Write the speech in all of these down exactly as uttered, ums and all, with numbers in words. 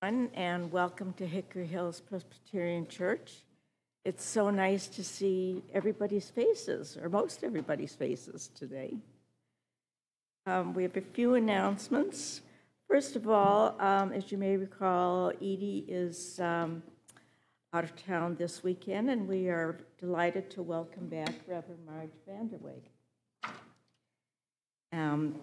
And welcome to Hickory Hills Presbyterian Church. It's so nice to see everybody's faces, or most everybody's faces today. Um, we have a few announcements. First of all, um, as you may recall, Edie is um, out of town this weekend, and we are delighted to welcome back Reverend Marge Vanderweg. Um,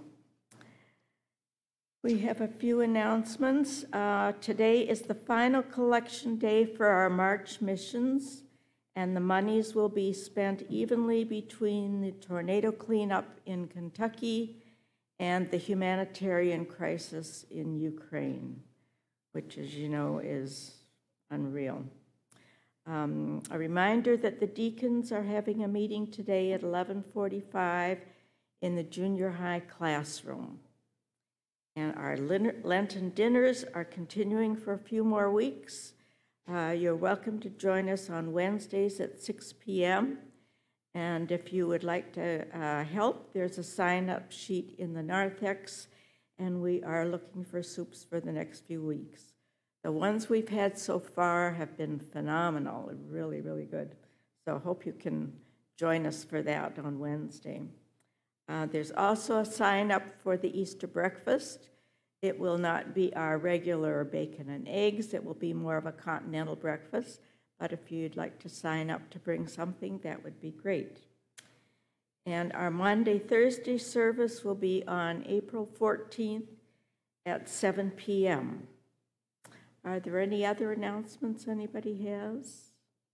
We have a few announcements. Uh, today is the final collection day for our March missions, and the monies will be spent evenly between the tornado cleanup in Kentucky and the humanitarian crisis in Ukraine, which, as you know, is unreal. Um, a reminder that the deacons are having a meeting today at eleven forty-five in the junior high classroom. And our Lenten dinners are continuing for a few more weeks. Uh, you're welcome to join us on Wednesdays at six p m And if you would like to uh, help, there's a sign-up sheet in the narthex, and we are looking for soups for the next few weeks. The ones we've had so far have been phenomenal, really, really good. So I hope you can join us for that on Wednesday. Uh, there's also a sign-up for the Easter breakfast. It will not be our regular bacon and eggs. It will be more of a continental breakfast. But if you'd like to sign up to bring something, that would be great. And our Monday, Thursday service will be on April fourteenth at seven p m Are there any other announcements anybody has?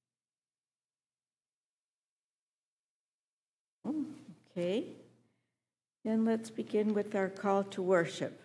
Oh, okay. Then let's begin with our call to worship.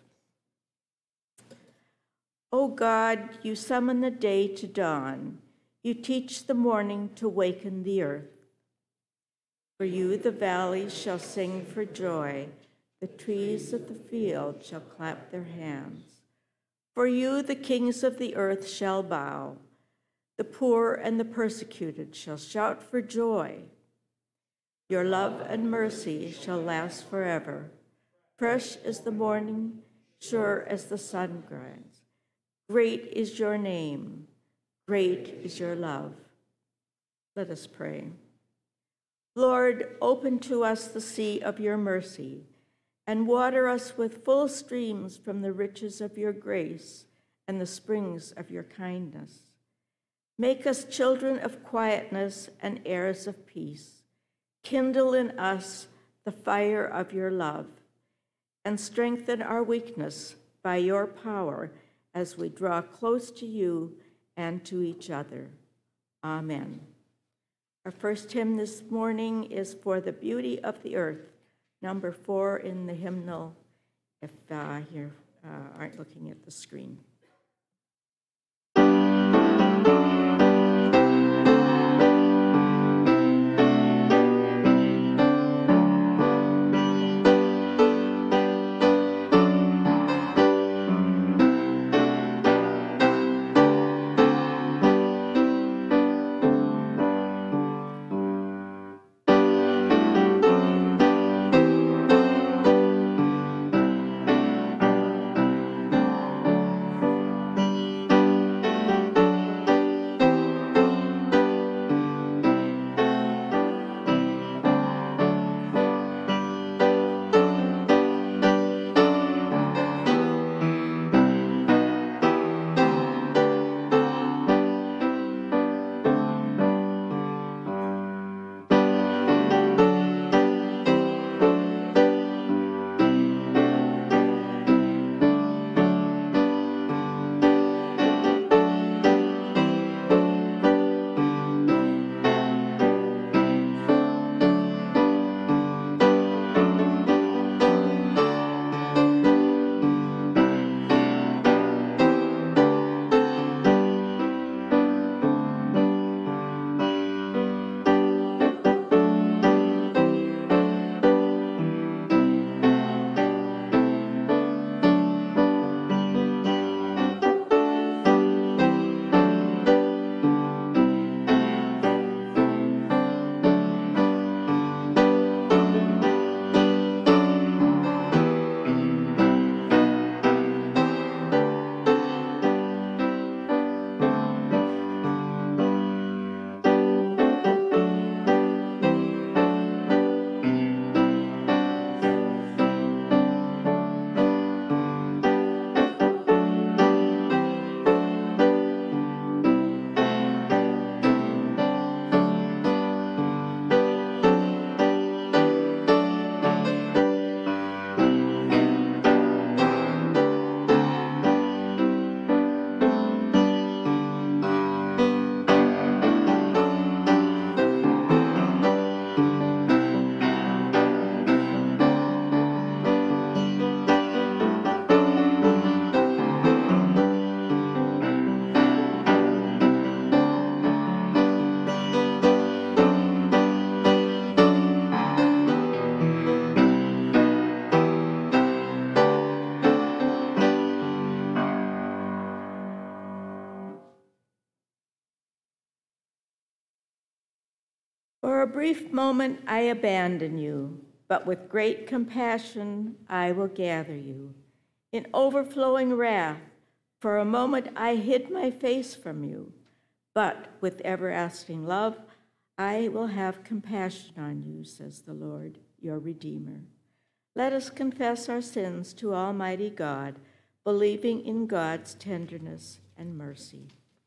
O God, you summon the day to dawn. You teach the morning to waken the earth. For you the valleys shall sing for joy. The trees of the field shall clap their hands. For you the kings of the earth shall bow. The poor and the persecuted shall shout for joy. Your love and mercy shall last forever. Fresh as the morning, sure as the sun grinds. Great is your name. Great is your love. Let us pray. Lord, open to us the sea of your mercy and water us with full streams from the riches of your grace and the springs of your kindness. Make us children of quietness and heirs of peace. Kindle in us the fire of your love, and strengthen our weakness by your power as we draw close to you and to each other. Amen. Our first hymn this morning is For the Beauty of the Earth, number four in the hymnal, if uh, you uh, aren't looking at the screen. For a brief moment I abandon you, but with great compassion I will gather you. In overflowing wrath, for a moment I hid my face from you, but with everlasting love I will have compassion on you, says the Lord, your Redeemer. Let us confess our sins to Almighty God, believing in God's tenderness and mercy.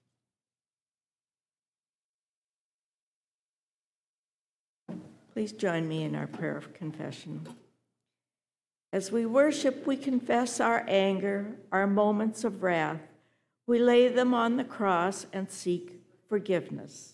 Please join me in our prayer of confession. As we worship, we confess our anger, our moments of wrath. We lay them on the cross and seek forgiveness.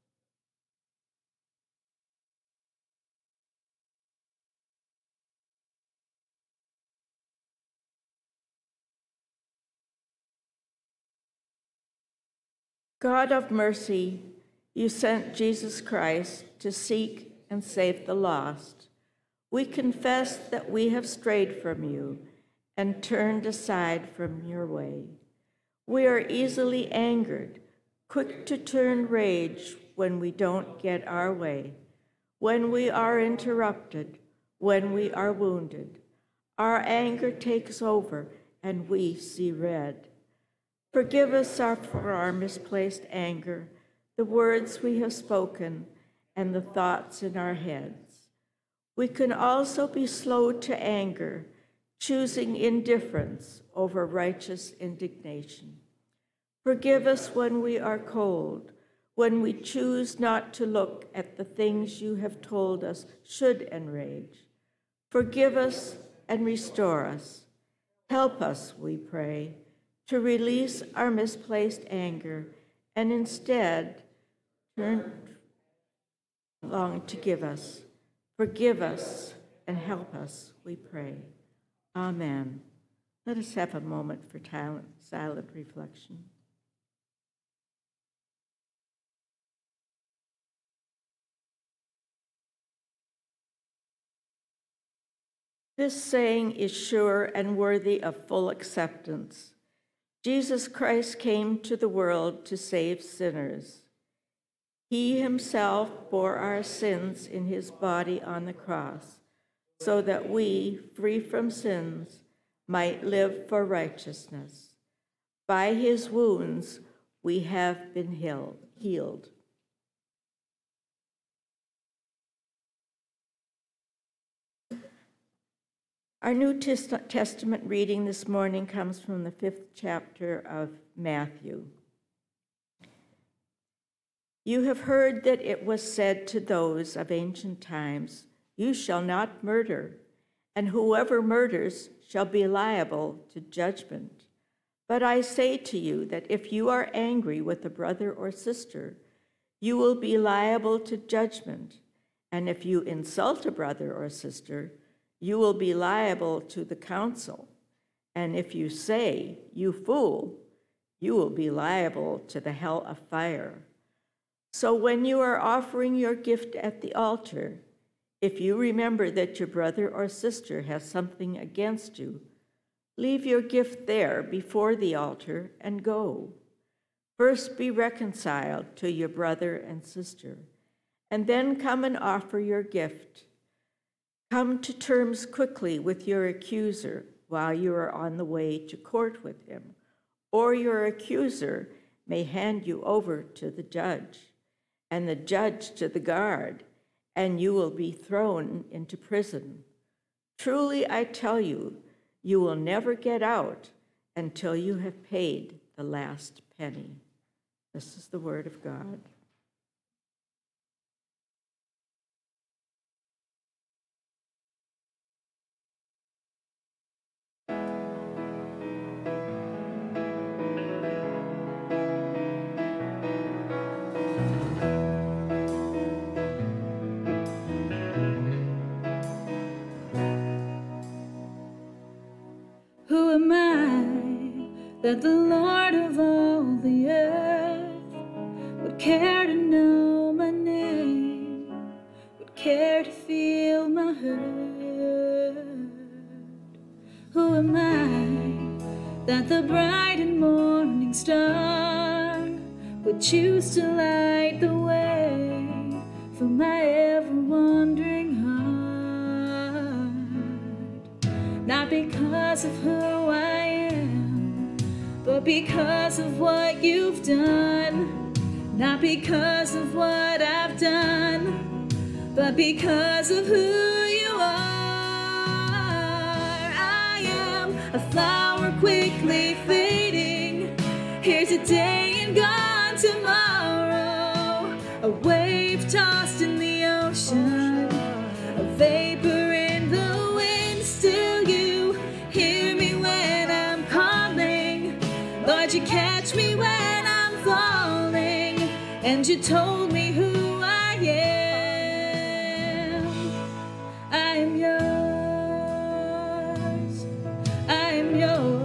God of mercy, you sent Jesus Christ to seek and save the lost. We confess that we have strayed from you and turned aside from your way. We are easily angered, quick to turn rage when we don't get our way, when we are interrupted, when we are wounded. Our anger takes over and we see red. Forgive us our, for our misplaced anger, the words we have spoken, and the thoughts in our heads. We can also be slow to anger, choosing indifference over righteous indignation. Forgive us when we are cold, when we choose not to look at the things you have told us should enrage. Forgive us and restore us. Help us, we pray, to release our misplaced anger and instead turn long to give us. Forgive us and help us, we pray. Amen. Let us have a moment for silent reflection. This saying is sure and worthy of full acceptance. Jesus Christ came to the world to save sinners. He himself bore our sins in his body on the cross, so that we, free from sins, might live for righteousness. By his wounds we have been healed. Our New Testament reading this morning comes from the fifth chapter of Matthew. You have heard that it was said to those of ancient times, "You shall not murder, and whoever murders shall be liable to judgment." But I say to you that if you are angry with a brother or sister, you will be liable to judgment. And if you insult a brother or sister, you will be liable to the council. And if you say, "You fool," you will be liable to the hell of fire. So when you are offering your gift at the altar, if you remember that your brother or sister has something against you, leave your gift there before the altar and go. First be reconciled to your brother and sister, and then come and offer your gift. Come to terms quickly with your accuser while you are on the way to court with him, or your accuser may hand you over to the judge, and the judge to the guard, and you will be thrown into prison. Truly, I tell you, you will never get out until you have paid the last penny. This is the word of God. Who am I that the Lord of all the earth would care to know my name, would care to feel my hurt? Who am I that the bright and morning star would choose to light the way for my ever-wandering heart. Not because of who I am, but because of what you've done. Not because of what I've done, but because of who you are. I am a flower quickly fading, here today and gone tomorrow. A wave tossed in the ocean, a vapor in the wind. Still you hear me when I'm calling. Lord, you catch me when I'm falling, and you told me who I am. I am yours, I am yours.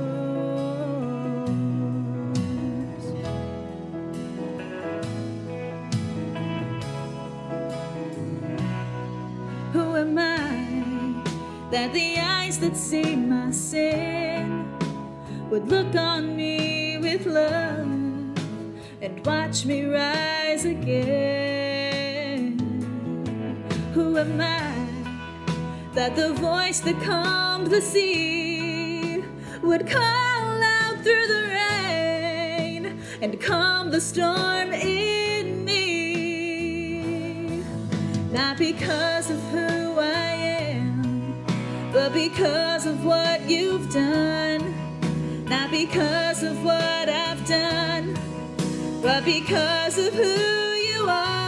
Who am I that the eyes that see my sin would look on me with love and watch me rise again? Who am I that the voice that calmed the sea would call out through the rain and calm the storm in me? Not because of who I am, but because of what you've done. Not because of what I've done, but because of who you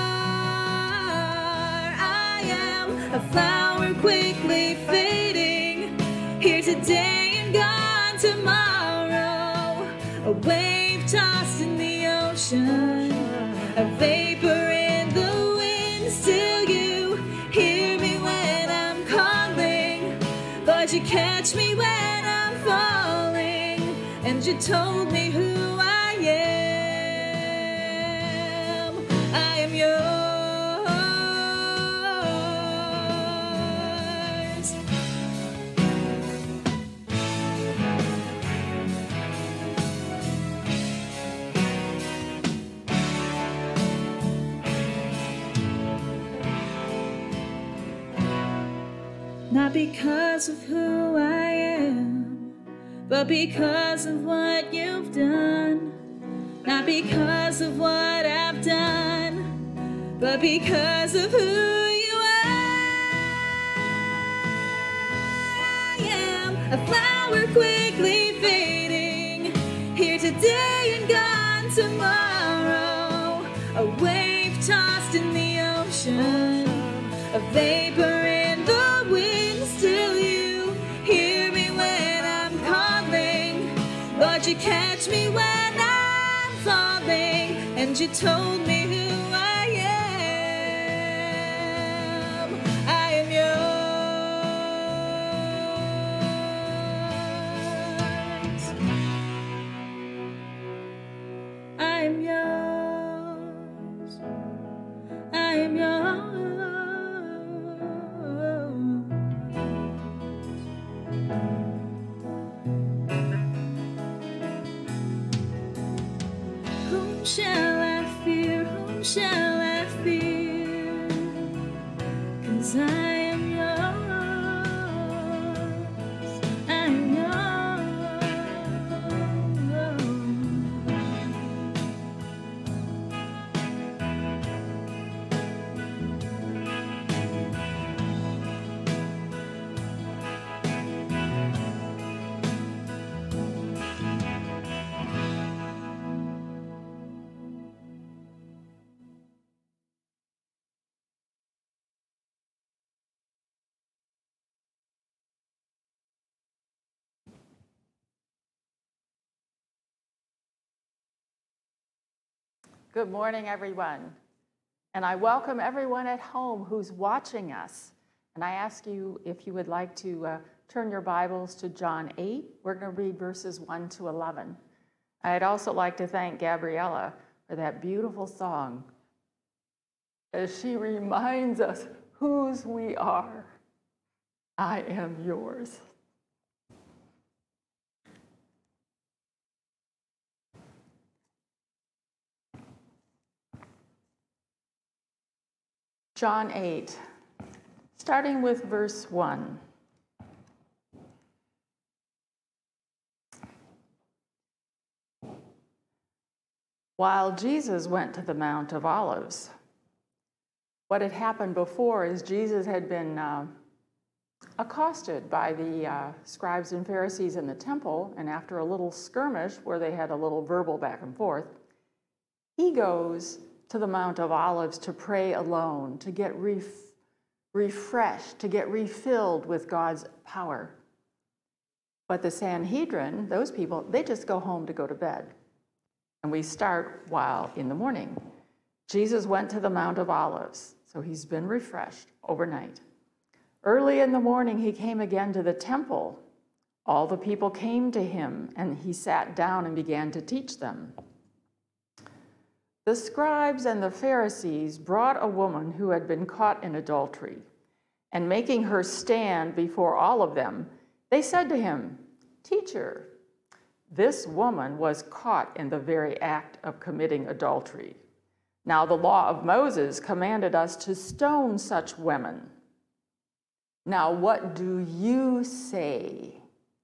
are. I am a flower quickly fading, here today and gone tomorrow. A wave tossed in the ocean, a vapor in the wind. Still you hear me when I'm calling. Lord, you catch me when I'm falling, and you told me who I am. I am yours. Not because of who I am, but because of what you've done. Not because of what I've done, but because of who you are. I am a flower quickly fading, here today and gone tomorrow. A wave tossed in the ocean, a vapor in the wind. Still you hear me when I'm calling. Lord, you catch me when I'm falling, and you told me who I am. I am yours. I am yours. I am yours. Whom shall I fear? Whom shall I fear? 'Cause I am yours. I am Good morning, everyone. And I welcome everyone at home who's watching us. And I ask you if you would like to uh, turn your Bibles to John eight. We're going to read verses one to eleven. I'd also like to thank Gabriella for that beautiful song, as she reminds us whose we are. I am yours. John eight, starting with verse one. While Jesus went to the Mount of Olives, what had happened before is Jesus had been uh, accosted by the uh, scribes and Pharisees in the temple, and after a little skirmish where they had a little verbal back and forth, he goes to the Mount of Olives to pray alone, to get ref refreshed, to get refilled with God's power. But the Sanhedrin, those people, they just go home to go to bed. And we start while in the morning. Jesus went to the Mount of Olives, so he's been refreshed overnight. Early in the morning, he came again to the temple. All the people came to him, and he sat down and began to teach them. The scribes and the Pharisees brought a woman who had been caught in adultery, and making her stand before all of them, they said to him, "Teacher, this woman was caught in the very act of committing adultery. Now the law of Moses commanded us to stone such women. Now what do you say?"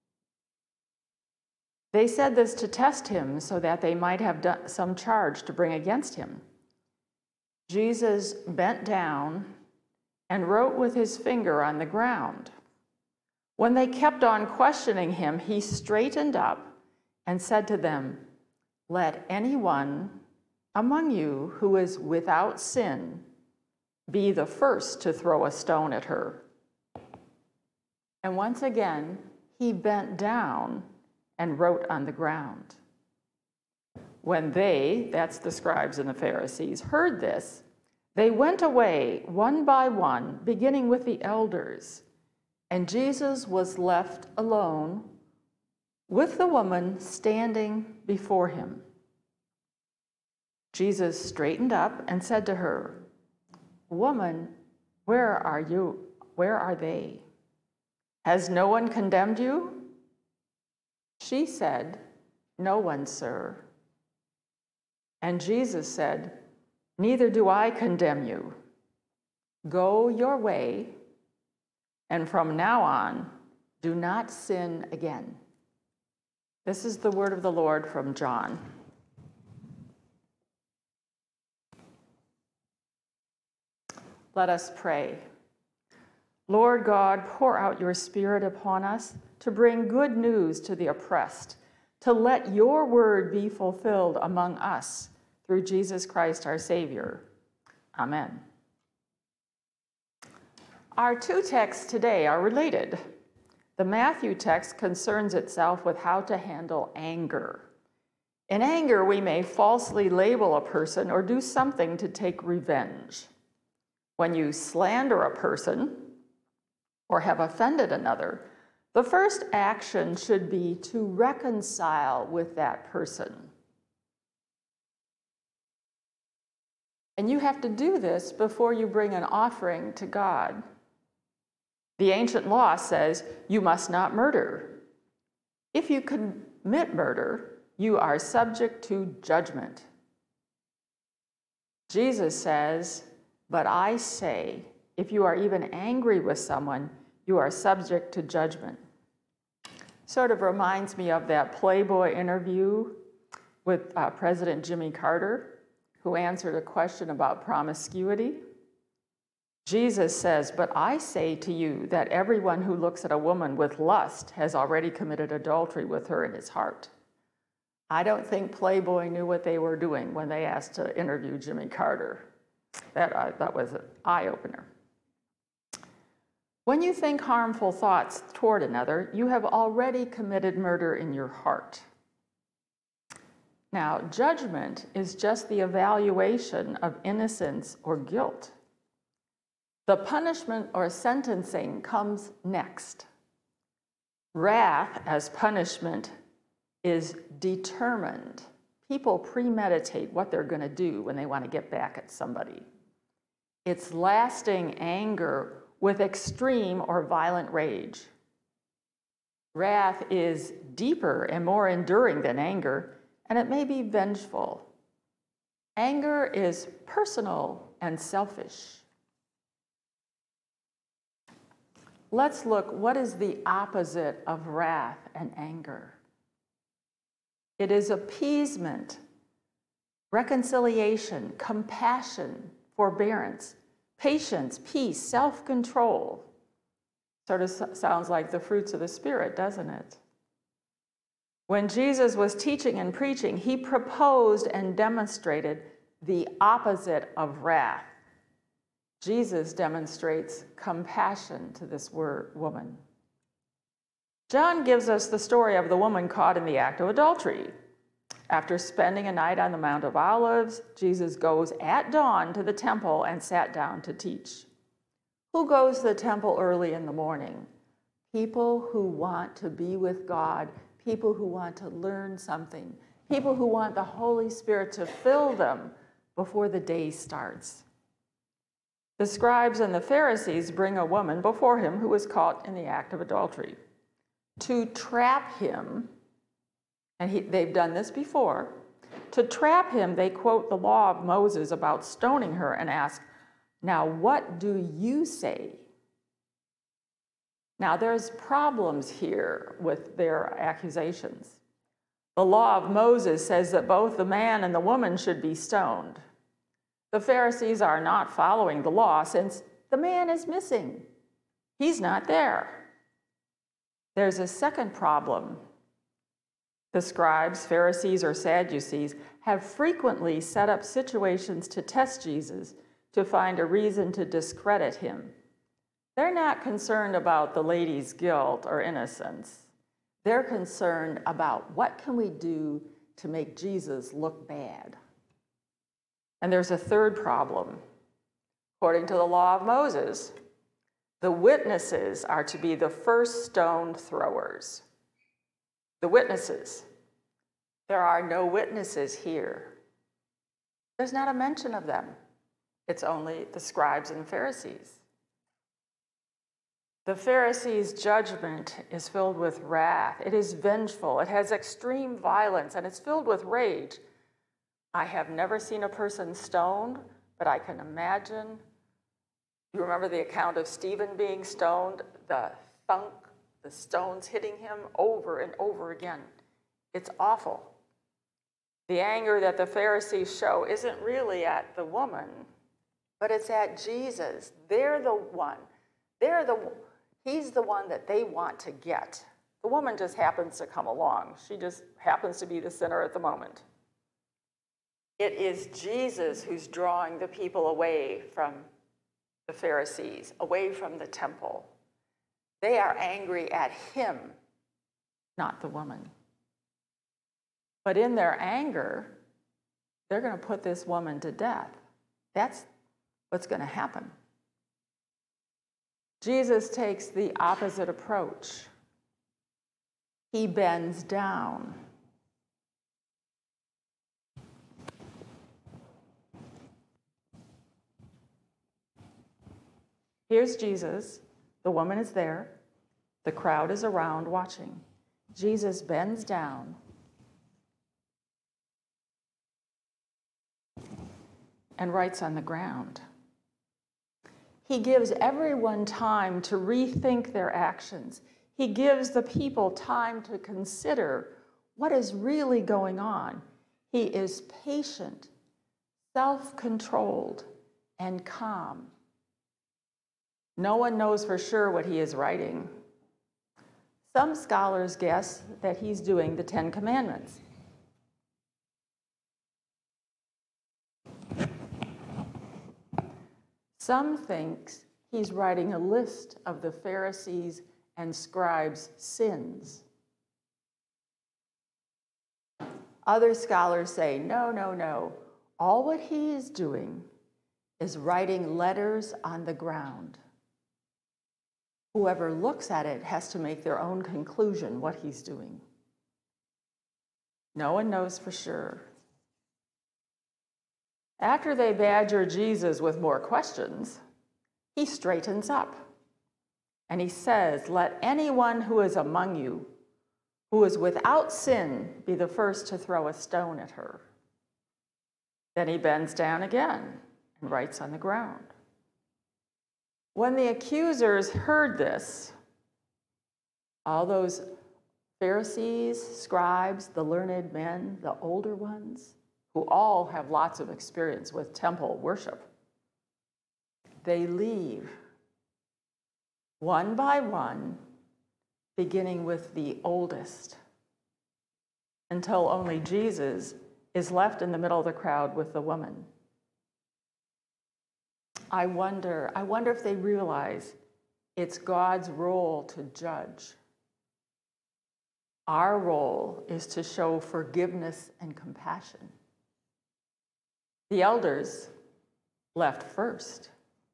They said this to test him so that they might have done some charge to bring against him. Jesus bent down and wrote with his finger on the ground. When they kept on questioning him, he straightened up and said to them, "Let anyone among you who is without sin be the first to throw a stone at her." And once again, he bent down and wrote on the ground. When they, that's the scribes and the Pharisees, heard this, they went away one by one, beginning with the elders, and Jesus was left alone with the woman standing before him. Jesus straightened up and said to her, "Woman, where are you? Where are they? Has no one condemned you?" She said, "No one, sir." And Jesus said, "Neither do I condemn you. Go your way, and from now on, do not sin again." This is the word of the Lord from John. Let us pray. Lord God, pour out your Spirit upon us to bring good news to the oppressed, to let your word be fulfilled among us through Jesus Christ our Savior. Amen. Our two texts today are related. The Matthew text concerns itself with how to handle anger. In anger, we may falsely label a person or do something to take revenge. When you slander a person or have offended another, the first action should be to reconcile with that person. And you have to do this before you bring an offering to God. The ancient law says you must not murder. If you commit murder, you are subject to judgment. Jesus says, "But I say, if you are even angry with someone, you are subject to judgment." Sort of reminds me of that Playboy interview with uh, President Jimmy Carter, who answered a question about promiscuity. Jesus says, "But I say to you that everyone who looks at a woman with lust has already committed adultery with her in his heart." I don't think Playboy knew what they were doing when they asked to interview Jimmy Carter. That, uh, that was an eye-opener. When you think harmful thoughts toward another, you have already committed murder in your heart. Now, judgment is just the evaluation of innocence or guilt. The punishment or sentencing comes next. Wrath as punishment is determined. People premeditate what they're going to do when they want to get back at somebody. It's lasting anger with extreme or violent rage. Wrath is deeper and more enduring than anger, and it may be vengeful. Anger is personal and selfish. let's look, what is the opposite of wrath and anger? It is appeasement, reconciliation, compassion, forbearance, patience, peace, self-control. Sort of sounds like the fruits of the Spirit, doesn't it? When Jesus was teaching and preaching, he proposed and demonstrated the opposite of wrath. Jesus demonstrates compassion to this word, woman. John gives us the story of the woman caught in the act of adultery. After spending a night on the Mount of Olives, Jesus goes at dawn to the temple and sat down to teach. Who goes to the temple early in the morning? People who want to be with God, people who want to learn something, people who want the Holy Spirit to fill them before the day starts. The scribes and the Pharisees bring a woman before him who was caught in the act of adultery. To trap him, and he, they've done this before, to trap him, they quote the law of Moses about stoning her and ask, "Now what do you say?" Now there's problems here with their accusations. The law of Moses says that both the man and the woman should be stoned. The Pharisees are not following the law since the man is missing. He's not there. There's a second problem. The scribes, Pharisees, or Sadducees have frequently set up situations to test Jesus to find a reason to discredit him. They're not concerned about the lady's guilt or innocence. They're concerned about what can we do to make Jesus look bad. And there's a third problem. According to the law of Moses, the witnesses are to be the first stone throwers. The witnesses. There are no witnesses here. There's not a mention of them. It's only the scribes and Pharisees. The Pharisees' judgment is filled with wrath. It is vengeful. It has extreme violence, and it's filled with rage. I have never seen a person stoned, but I can imagine. You remember the account of Stephen being stoned? The thunk, the stones hitting him over and over again. It's awful. The anger that the Pharisees show isn't really at the woman, but it's at Jesus. They're the one. They're the, he's the one that they want to get. The woman just happens to come along. She just happens to be the sinner at the moment. It is Jesus who's drawing the people away from the Pharisees, away from the temple. They are angry at him, not the woman. But in their anger, they're going to put this woman to death. That's what's going to happen. Jesus takes the opposite approach. He bends down. Here's Jesus. The woman is there. The crowd is around watching. Jesus bends down and writes on the ground. He gives everyone time to rethink their actions. He gives the people time to consider what is really going on. He is patient, self-controlled, and calm. No one knows for sure what he is writing. Some scholars guess that he's doing the Ten Commandments. Some think he's writing a list of the Pharisees and scribes' sins. Other scholars say, no, no, no. All what he is doing is writing letters on the ground. Whoever looks at it has to make their own conclusion what he's doing. No one knows for sure. After they badger Jesus with more questions, he straightens up and he says, "Let anyone who is among you who is without sin be the first to throw a stone at her." Then he bends down again and writes on the ground. When the accusers heard this, all those Pharisees, scribes, the learned men, the older ones, who all have lots of experience with temple worship, they leave one by one, beginning with the oldest, until only Jesus is left in the middle of the crowd with the woman. I wonder, I wonder if they realize it's God's role to judge. Our role is to show forgiveness and compassion. The elders left first.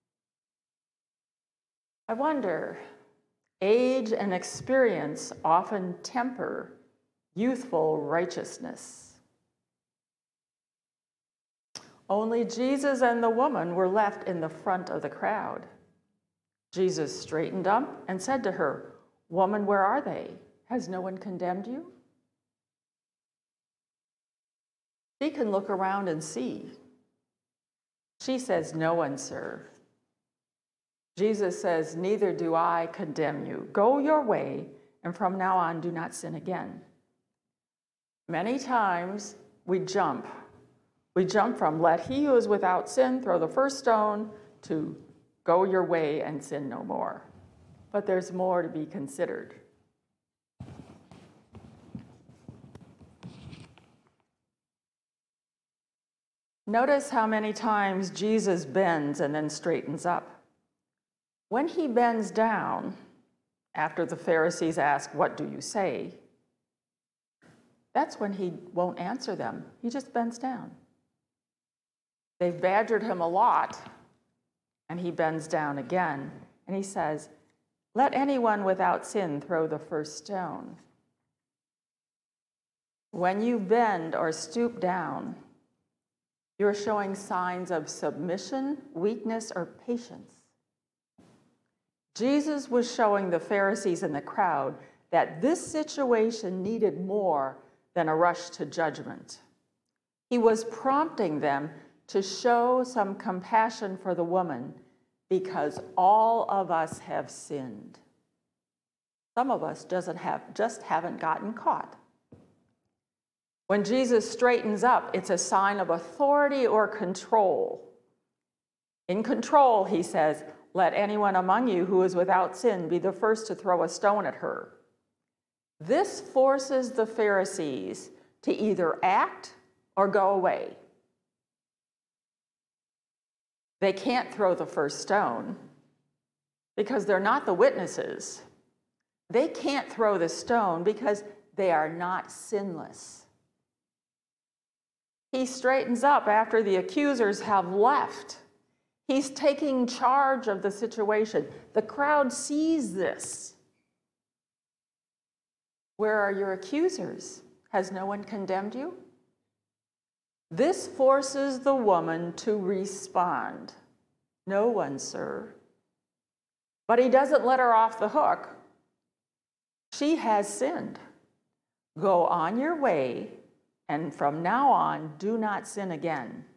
I wonder, age and experience often temper youthful righteousness. Only Jesus and the woman were left in the front of the crowd. Jesus straightened up and said to her, "Woman, where are they? Has no one condemned you?" She can look around and see. She says, "No one, sir." Jesus says, "Neither do I condemn you. Go your way, and from now on do not sin again." Many times we jump. We jump from "let he who is without sin throw the first stone" to "go your way and sin no more." But there's more to be considered. Notice how many times Jesus bends and then straightens up. When he bends down, after the Pharisees ask, "What do you say?" that's when he won't answer them. He just bends down. They've badgered him a lot, and he bends down again, and he says, "Let anyone without sin throw the first stone." When you bend or stoop down, you're showing signs of submission, weakness, or patience. Jesus was showing the Pharisees in the crowd that this situation needed more than a rush to judgment. He was prompting them to show some compassion for the woman because all of us have sinned. Some of us doesn't have, just haven't gotten caught. When Jesus straightens up, it's a sign of authority or control. In control, he says, "Let anyone among you who is without sin be the first to throw a stone at her." This forces the Pharisees to either act or go away. They can't throw the first stone because they're not the witnesses. They can't throw the stone because they are not sinless. He straightens up after the accusers have left. He's taking charge of the situation. The crowd sees this. "Where are your accusers? Has no one condemned you?" This forces the woman to respond. "No one, sir." But he doesn't let her off the hook. She has sinned. Go on your way, and from now on, do not sin again.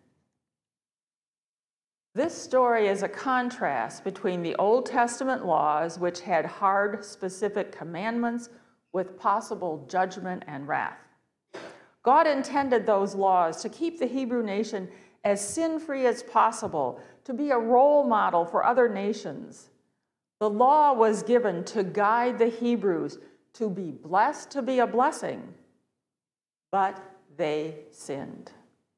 This story is a contrast between the Old Testament laws, which had hard, specific commandments with possible judgment and wrath. God intended those laws to keep the Hebrew nation as sin-free as possible, to be a role model for other nations. The law was given to guide the Hebrews to be blessed, to be a blessing, but they sinned.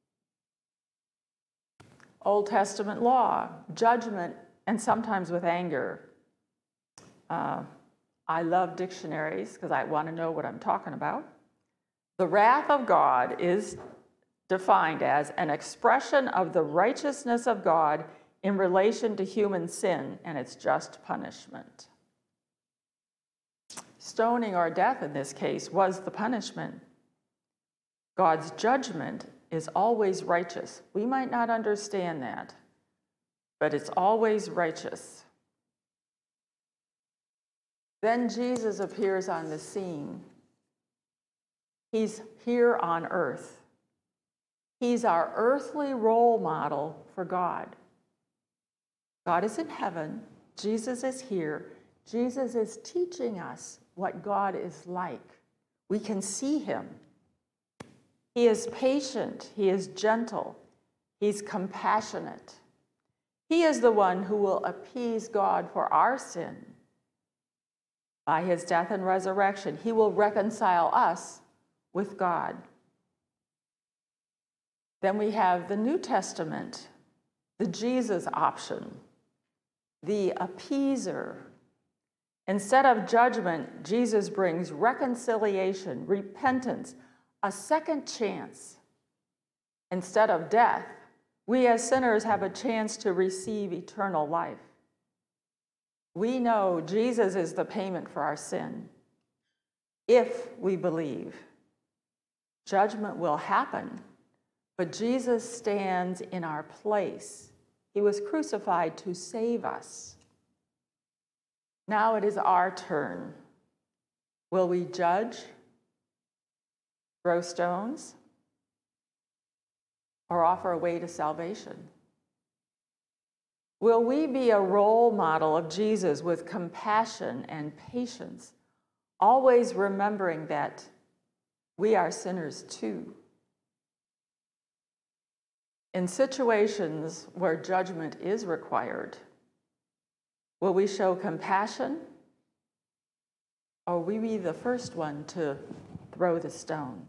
Old Testament law, judgment, and sometimes with anger. Uh, I love dictionaries because I want to know what I'm talking about. The wrath of God is defined as an expression of the righteousness of God in relation to human sin and its just punishment. Stoning or death in this case was the punishment. God's judgment is always righteous. We might not understand that, but it's always righteous. Then Jesus appears on the scene. He's here on earth. He's our earthly role model for God. God is in heaven, Jesus is here. Jesus is teaching us what God is like. We can see him. He is patient. He is gentle. He's compassionate. He is the one who will appease God for our sin. By his death and resurrection, he will reconcile us with God. Then we have the New Testament, the Jesus option, the appeaser. Instead of judgment, Jesus brings reconciliation, repentance, a second chance. Instead of death, we as sinners have a chance to receive eternal life. We know Jesus is the payment for our sin. If we believe, judgment will happen, but Jesus stands in our place. He was crucified to save us. Now it is our turn. Will we judge, throw stones, or offer a way to salvation? Will we be a role model of Jesus with compassion and patience, always remembering that we are sinners too? In situations where judgment is required, will we show compassion, or will we be the first one to throw the stone?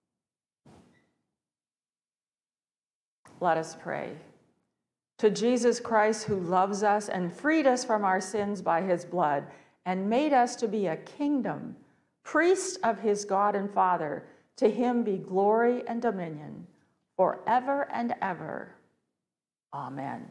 Let us pray. To Jesus Christ, who loves us and freed us from our sins by his blood and made us to be a kingdom, priests of his God and Father, to him be glory and dominion forever and ever. Amen.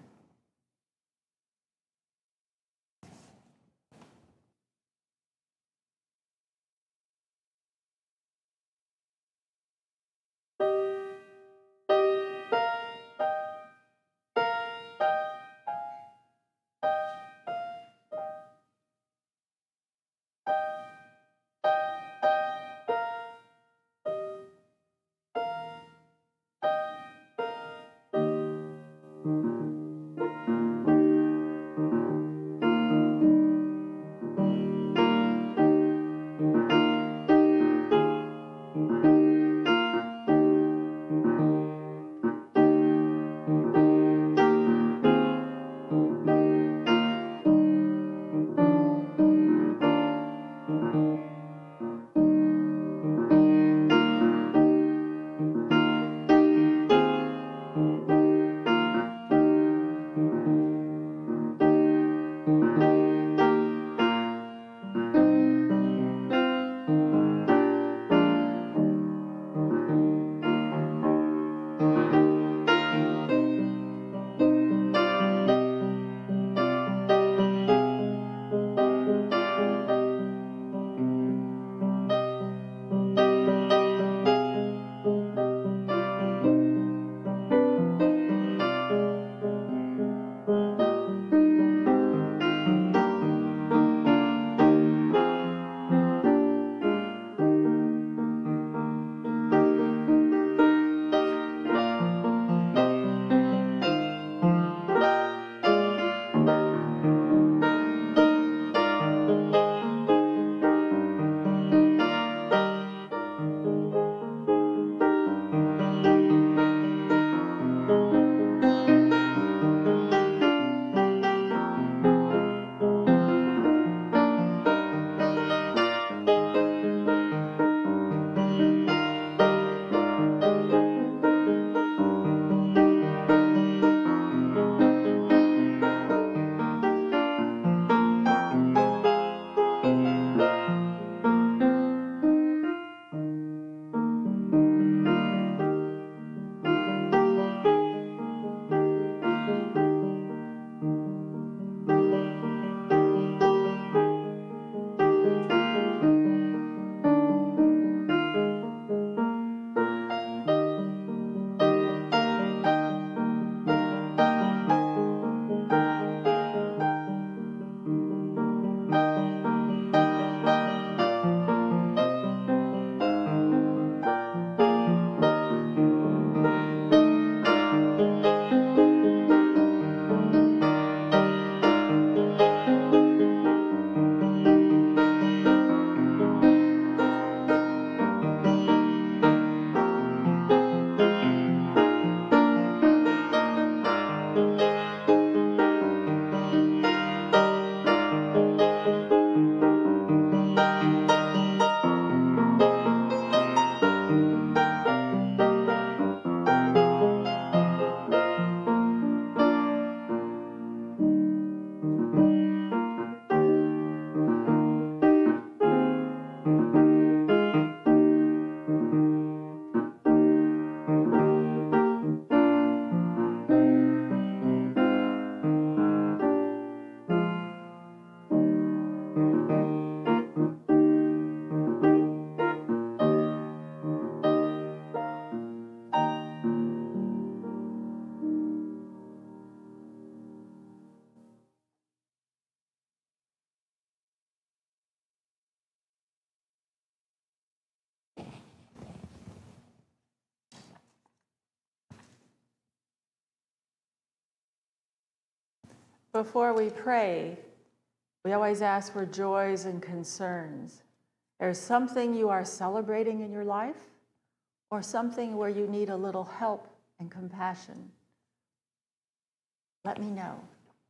Before we pray, we always ask for joys and concerns. There's something you are celebrating in your life, or something where you need a little help and compassion. Let me know.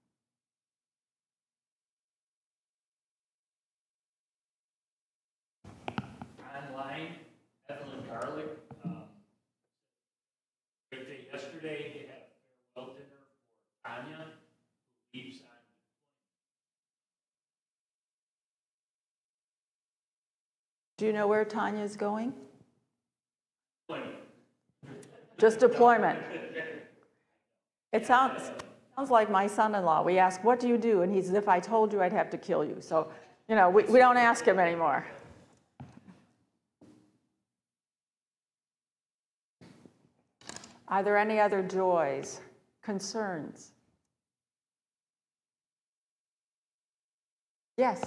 Online, Evelyn Garlic. Um, yesterday, they had a farewell dinner for Tanya, who leaves on. Do you know where Tanya's going? Deployment. Just deployment. It sounds, sounds like my son-in-law. We ask, what do you do? And he says, if I told you, I'd have to kill you. So, you know, we, we don't ask him anymore. Are there any other joys, concerns? Yes.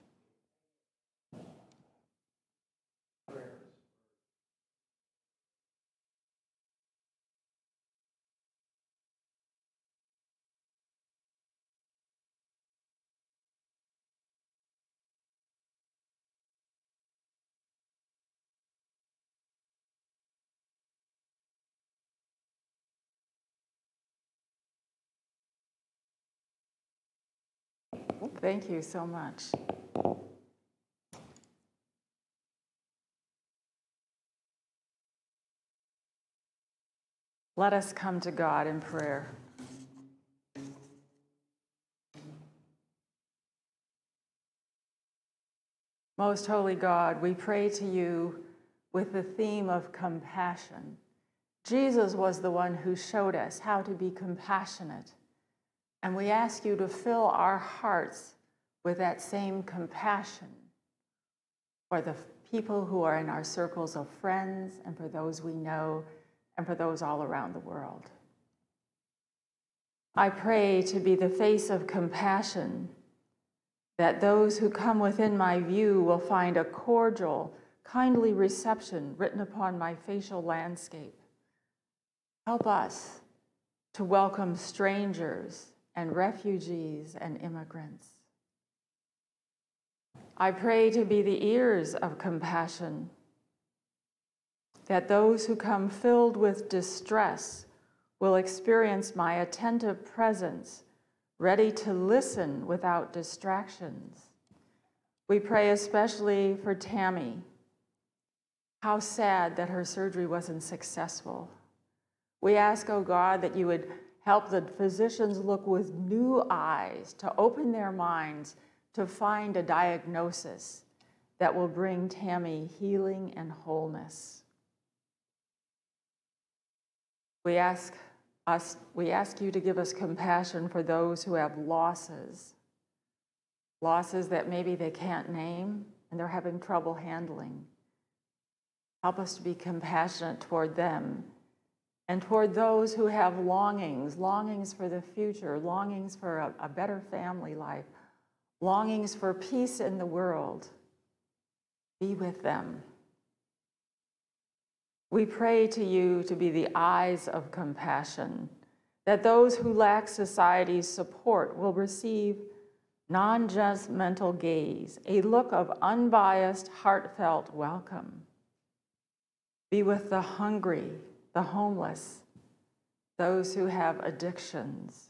Thank you so much. Let us come to God in prayer. Most holy God, we pray to you with the theme of compassion. Jesus was the one who showed us how to be compassionate. And we ask you to fill our hearts with that same compassion for the people who are in our circles of friends, and for those we know, and for those all around the world. I pray to be the face of compassion, that those who come within my view will find a cordial, kindly reception written upon my facial landscape. Help us to welcome strangers and refugees and immigrants. I pray to be the ears of compassion, that those who come filled with distress will experience my attentive presence, ready to listen without distractions. We pray especially for Tammy. How sad that her surgery wasn't successful. We ask, oh God, that you would help the physicians look with new eyes, to open their minds to find a diagnosis that will bring Tammy healing and wholeness. We ask us, we ask you to give us compassion for those who have losses, losses that maybe they can't name and they're having trouble handling. Help us to be compassionate toward them and toward those who have longings, longings for the future, longings for a, a better family life, longings for peace in the world. Be with them. We pray to you to be the eyes of compassion, that those who lack society's support will receive non-judgmental gaze, a look of unbiased, heartfelt welcome. Be with the hungry, the homeless, those who have addictions.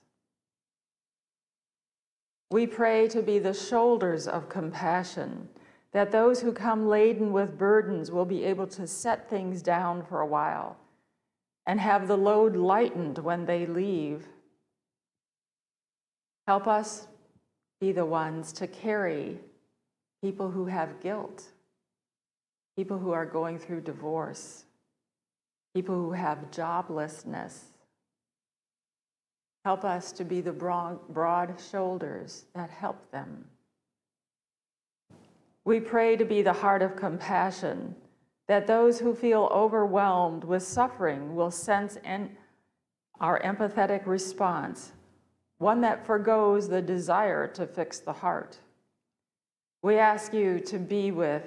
We pray to be the shoulders of compassion, that those who come laden with burdens will be able to set things down for a while and have the load lightened when they leave. Help us be the ones to carry people who have guilt, people who are going through divorce, people who have joblessness. Help us to be the broad, broad shoulders that help them. We pray to be the heart of compassion, that those who feel overwhelmed with suffering will sense an, our empathetic response, one that forgoes the desire to fix the heart. We ask you to be with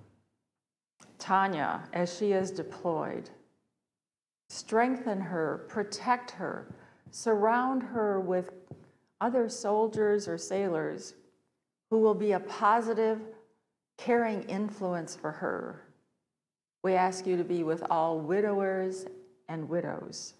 Tanya as she is deployed. Strengthen her, protect her, surround her with other soldiers or sailors who will be a positive, caring influence for her. We ask you to be with all widowers and widows.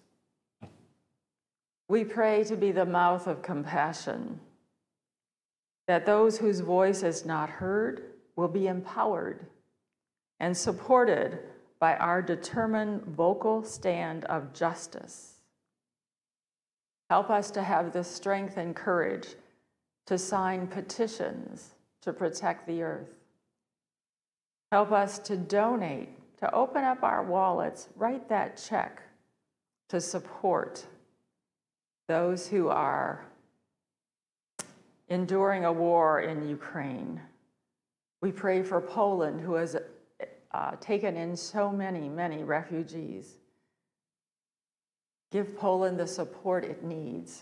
We pray to be the mouth of compassion, that those whose voice is not heard will be empowered and supported by our determined vocal stand of justice. Help us to have the strength and courage to sign petitions to protect the earth. Help us to donate, to open up our wallets, write that check to support those who are enduring a war in Ukraine. We pray for Poland, who has uh, taken in so many, many refugees. Give Poland the support it needs.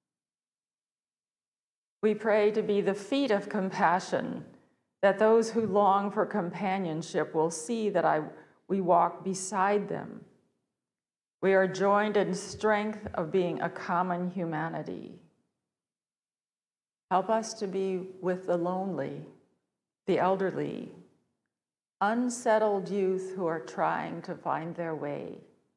We pray to be the feet of compassion, that those who long for companionship will see that I, we walk beside them. We are joined in strength of being a common humanity. Help us to be with the lonely, the elderly, unsettled youth who are trying to find their way.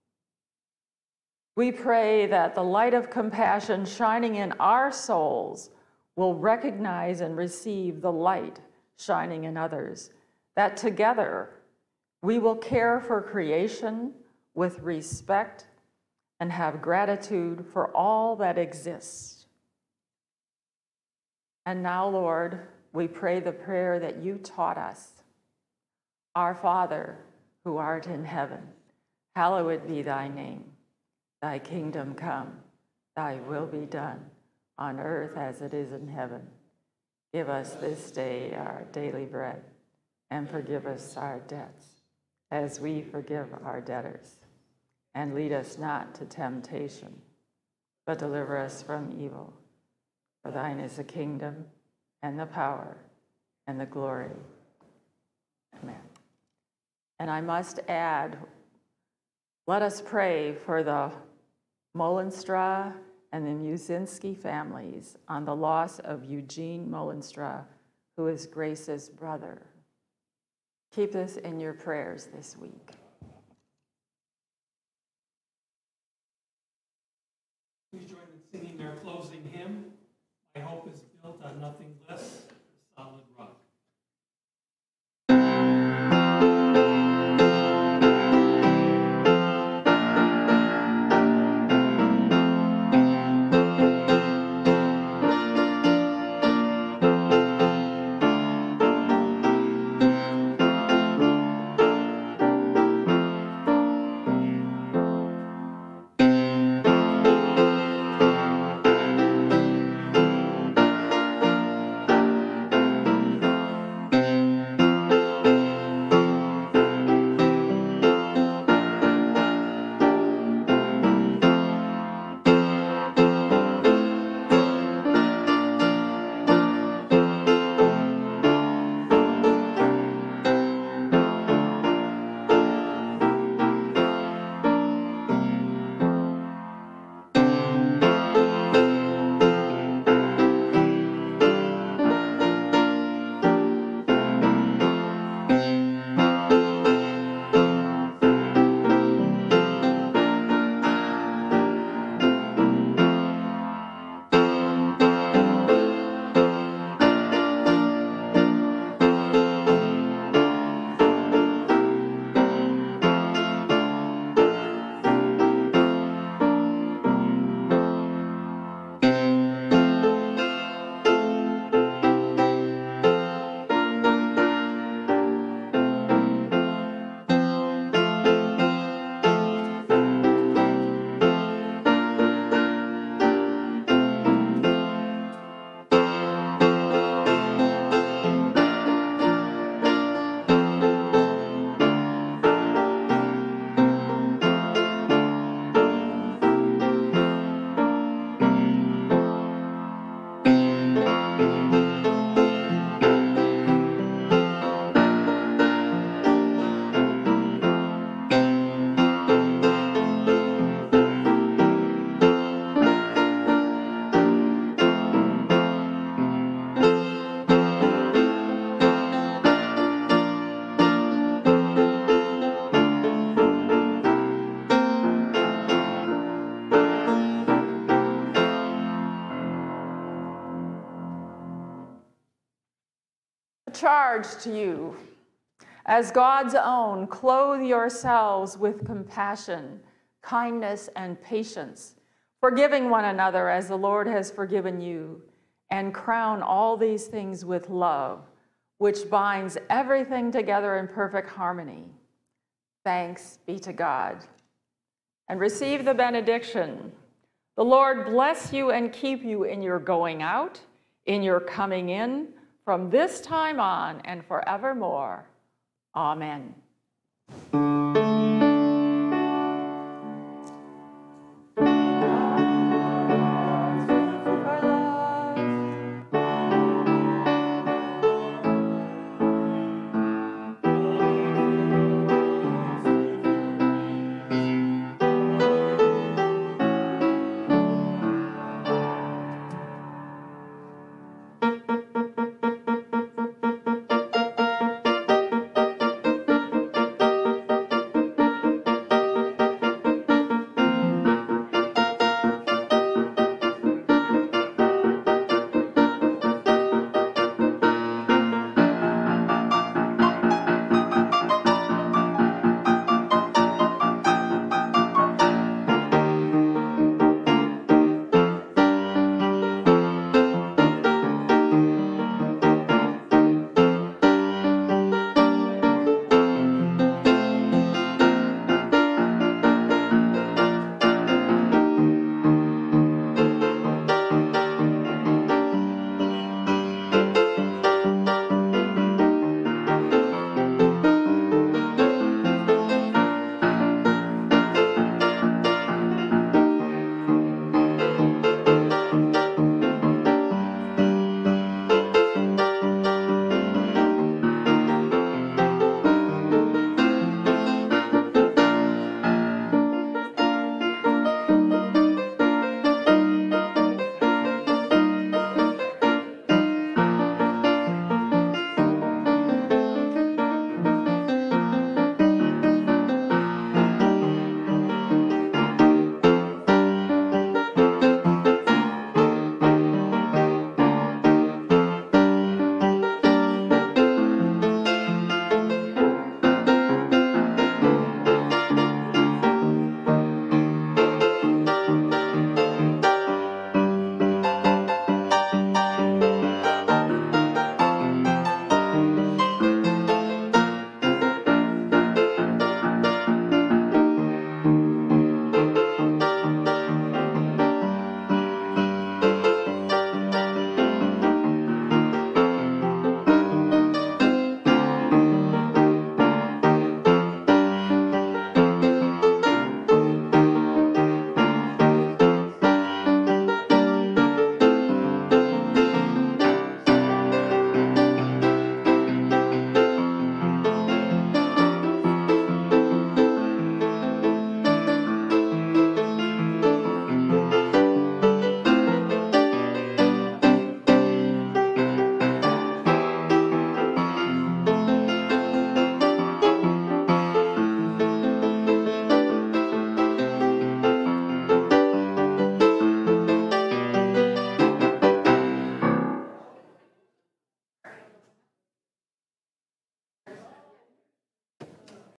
We pray that the light of compassion shining in our souls will recognize and receive the light shining in others, that together we will care for creation with respect and have gratitude for all that exists. And now, Lord, we pray the prayer that you taught us. Our Father, who art in heaven, hallowed be thy name. Thy kingdom come, thy will be done, on earth as it is in heaven. Give us this day our daily bread, and forgive us our debts, as we forgive our debtors. And lead us not to temptation, but deliver us from evil. For thine is the kingdom, and the power, and the glory. Amen. And I must add, let us pray for the Molenstra and the Musinski families on the loss of Eugene Molenstra, who is Grace's brother. Keep this in your prayers this week. Please join in singing our closing hymn, My Hope is Built on Nothing Less Than a Solid Rock. charge to you. As God's own, clothe yourselves with compassion, kindness, and patience, forgiving one another as the Lord has forgiven you, and crown all these things with love, which binds everything together in perfect harmony. Thanks be to God. And receive the benediction. The Lord bless you and keep you in your going out, in your coming in, from this time on and forevermore. Amen.